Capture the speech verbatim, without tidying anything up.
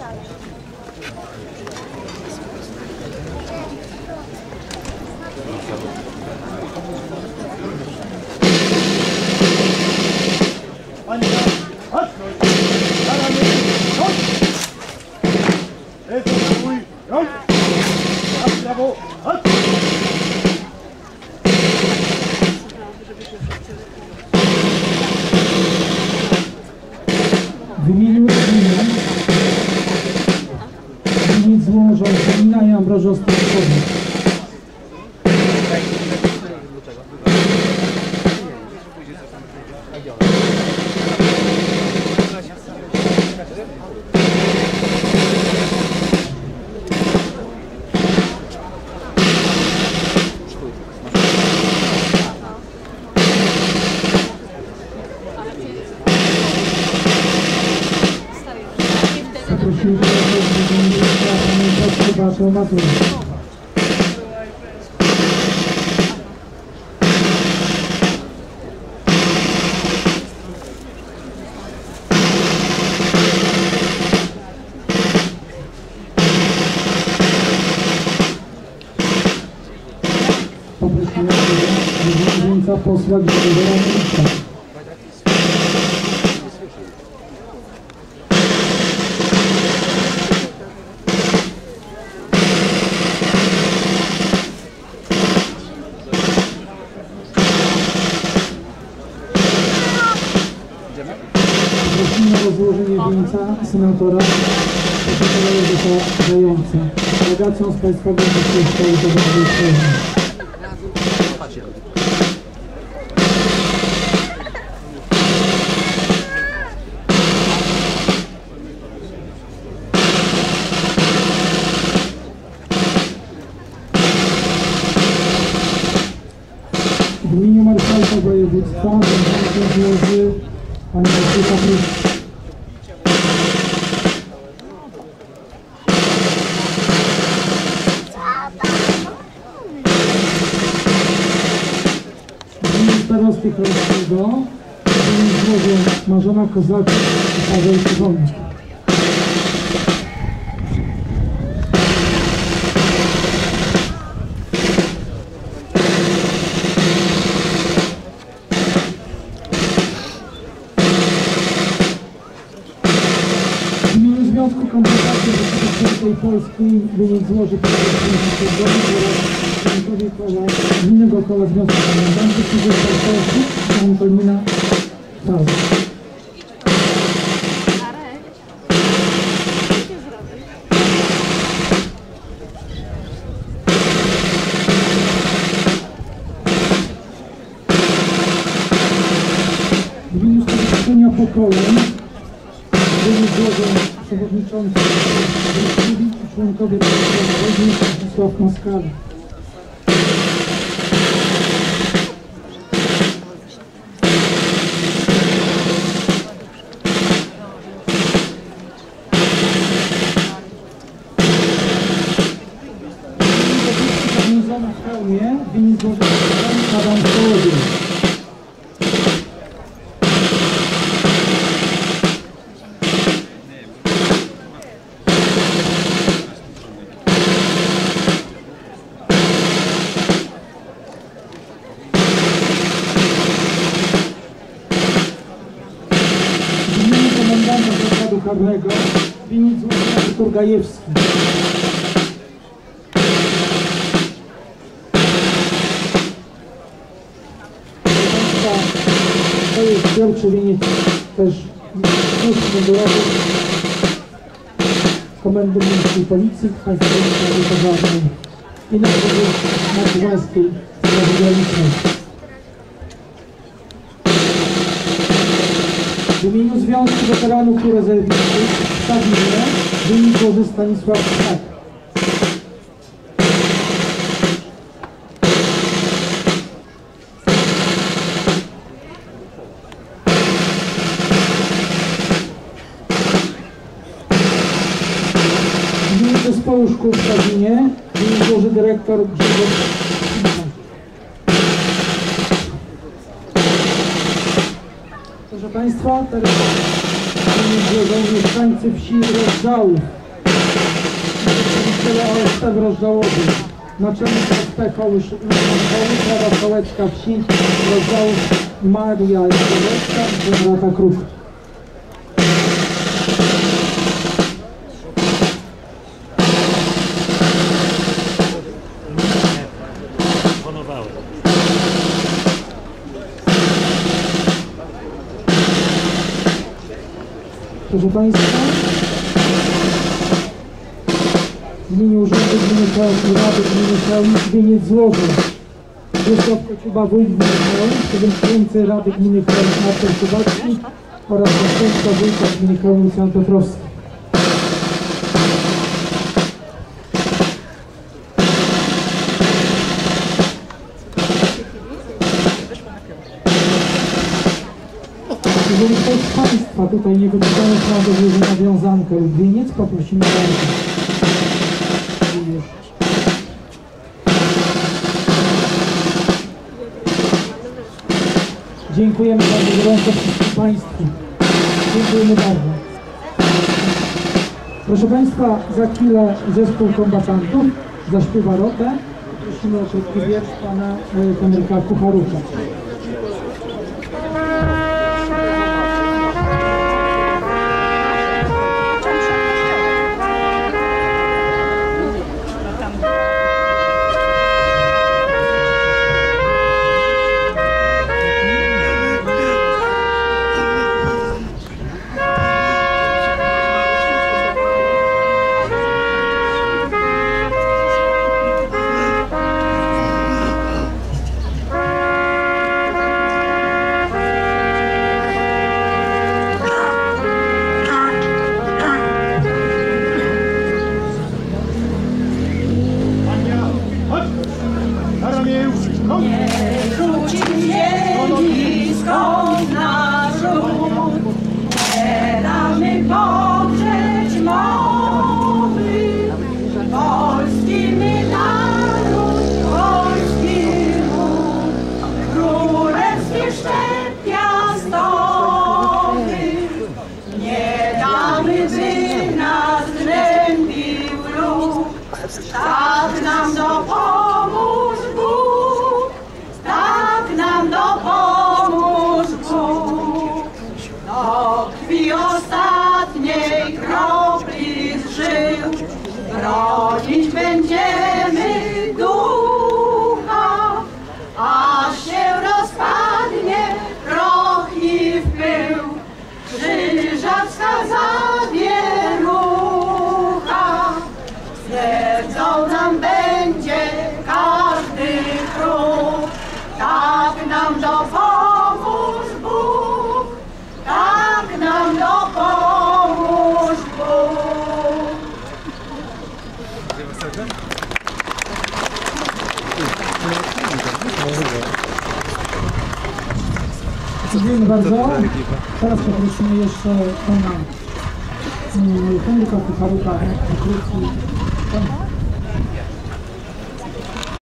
W imieniu rodziny nic złożą Janina i Ambroża Staszkowi. Zaprosimy do Beatę Mazur. Poprosimy o posła Grzegorza Ministra. Prosimy o złożenie wieńca senatora Józefa Zająca. Delegacją z Państwowej Wyższej Szkoły Zawodowej w Poznaniu. W imieniu marszałka województwa złoży Pani Marszałka Pryszcz. W imieniu starosty Królewskiego złoży Marzena Kozak i Paweł Krzyżownik. Związku Komplikacji Rzeczypospolitej Polskiej wynik złoży Prezydent oraz członkowie koła Gminnego Koła Związku Komendantów, którzy zostali Antolina Fał. W imieniu Stowarzyszenia Pokoju wynik złożą przewodniczący i członkowie Rady Władysław Moskal. Zawiązana w hełmie wynik złożą Adam Kołodziej. Komendanta Zakładu Karnego winnic złożony Artur Gajewski. To jest pierwszy winnic też służb mundurowych Komendy Miejskiej Policji Państwowej Straży Pożarnej i Narodowej Straży Granicznej. W imieniu Związku Weteranów i Rezerwistów w Stawile wynik złoży Stanisław Szak. W imieniu Zespołu Szkół w Stawinie wynik złoży dyrektor Grzegorz Szymka. Proszę Państwa, teraz złożą mieszkańcy wsi Rozdałów. przedstawiciele O S P w Rozżałowiu. Naczelnik O S P Kołysz Prawa Sołecka Wsi Rozżałów Maria Sołecka i Beata Kruk. Proszę Państwa, w imieniu Urzędu Gminy Chełm i Rady Gminy Chełm Wieniec złożył Wiesław Kociuba, wójt gminy Chełm, przewodniczący Rady Gminy Chełm Marcin Kubacki oraz zastępca wójta gminy Chełm Lucjan Piotrowski. Jeżeli ktoś z Państwa tutaj nie wypowiadają prawa do złożenia wiązankę lub wieniec, poprosimy bardzo. Dziękujemy bardzo gorąco wszystkim Państwu. Dziękujemy bardzo. Proszę Państwa, za chwilę zespół kombatantów zaśpiewa rotę. Prosimy o krótki wiersz Pana Henryka Kucharuka. Tak nam dopomóż Bóg, tak nam dopomóż Bóg. Do krwi ostatniej kropli z żył bronić będziemy ducha, aż się rozpadnie proch i w pył krzyżacka zawierucha. Sercą nam będzie każdy kruk, tak nam dopomóż Bóg, tak nam dopomóż Bóg. Dziękuję bardzo. Teraz poprosimy jeszcze Pana Henryka Kucharuka o krótki